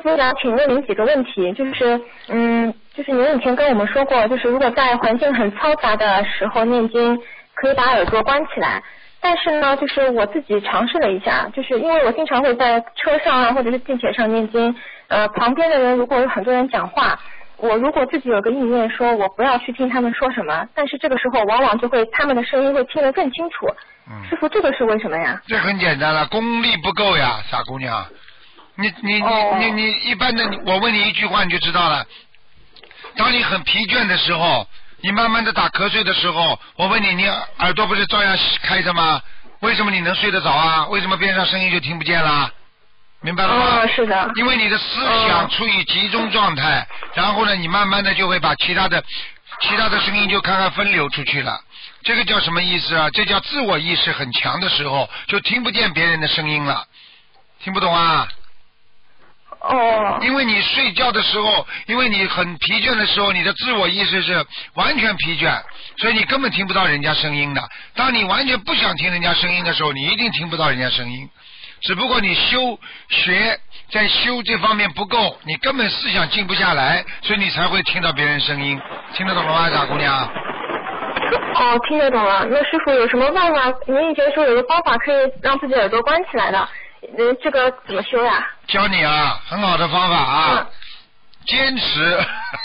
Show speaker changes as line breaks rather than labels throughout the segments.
傅想请问您几个问题，就是您以前跟我们说过，就是如果在环境很嘈杂的时候念经，可以把耳朵关起来。但是呢，就是我自己尝试了一下，就是因为我经常会在车上啊，或者是地铁上念经，旁边的人如果有很多人讲话，我如果自己有个意念说我不要去听他们说什么，但是这个时候往往就会他们的声音会听得更清楚。师傅，这个是为什么呀？
这很简单了，功力不够呀，傻姑娘。你一般的，我问你一句话你就知道了。当你很疲倦的时候，你慢慢的打瞌睡的时候，我问你，你耳朵不是照样开着吗？为什么你能睡得着啊？为什么边上声音就听不见了？明白了吗？
是的。
因为你的思想处于集中状态，然后呢，你慢慢的就会把其他的声音就看看分流出去了。这个叫什么意思啊？这叫自我意识很强的时候，就听不见别人的声音了。听不懂啊？因为你睡觉的时候，因为你很疲倦的时候，你的自我意识是完全疲倦，所以你根本听不到人家声音的。当你完全不想听人家声音的时候，你一定听不到人家声音。只不过你在修这方面不够，你根本思想静不下来，所以你才会听到别人声音。听得懂了吗，傻姑娘？
听得懂了。那师傅有什么办法？您以前说有个方法可以让自己耳朵关起来的，这个怎么修呀？
教你啊，很好的方法啊，坚持，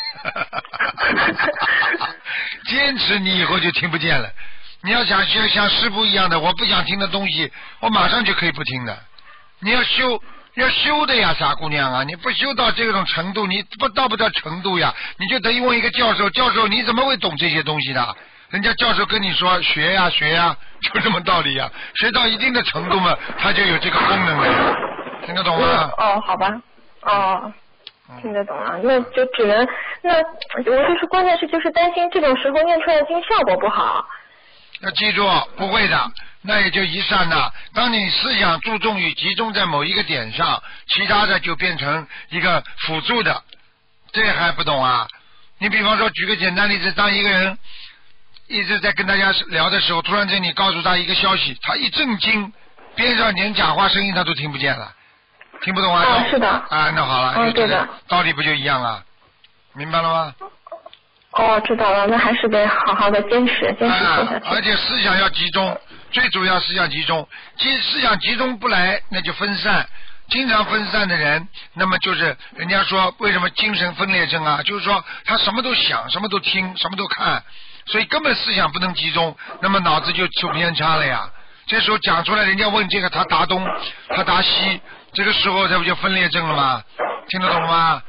坚持，你以后就听不见了。你要想学像师父一样的，我不想听的东西，我马上就可以不听的。你要修的呀，傻姑娘啊！你不修到这种程度，你到不到程度呀？你就等于问一个教授，教授你怎么会懂这些东西的？人家教授跟你说学呀，就这么道理呀。学到一定的程度嘛，他就有这个功能了呀。听得懂吗？
好吧。听得懂了，那就只能我就是关键是就是担心这种时候念出来的经效果不好。
要记住，不会的，那也就一刹那。当你思想注重于集中在某一个点上，其他的就变成一个辅助的。这还不懂啊？你比方说举个简单例子，当一个人一直在跟大家聊的时候，突然间你告诉他一个消息，他一震惊，边上连讲话声音他都听不见了，听不懂啊？
是的。
那好了，
对的。
道理不就一样了？明白了吗？
知道了，那还是得好好的坚持做下去。
而且思想要集中，最主要思想集中，思想集中不来，那就分散。经常分散的人，那么就是人家说为什么精神分裂症啊？就是说他什么都想，什么都听，什么都看，所以根本思想不能集中，那么脑子就偏差了呀。这时候讲出来，人家问这个，他答东，他答西，这个时候这不就分裂症了吗？听得懂吗？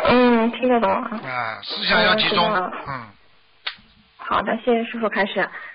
听得懂了。
思想要集中。
好的，谢谢师傅开始。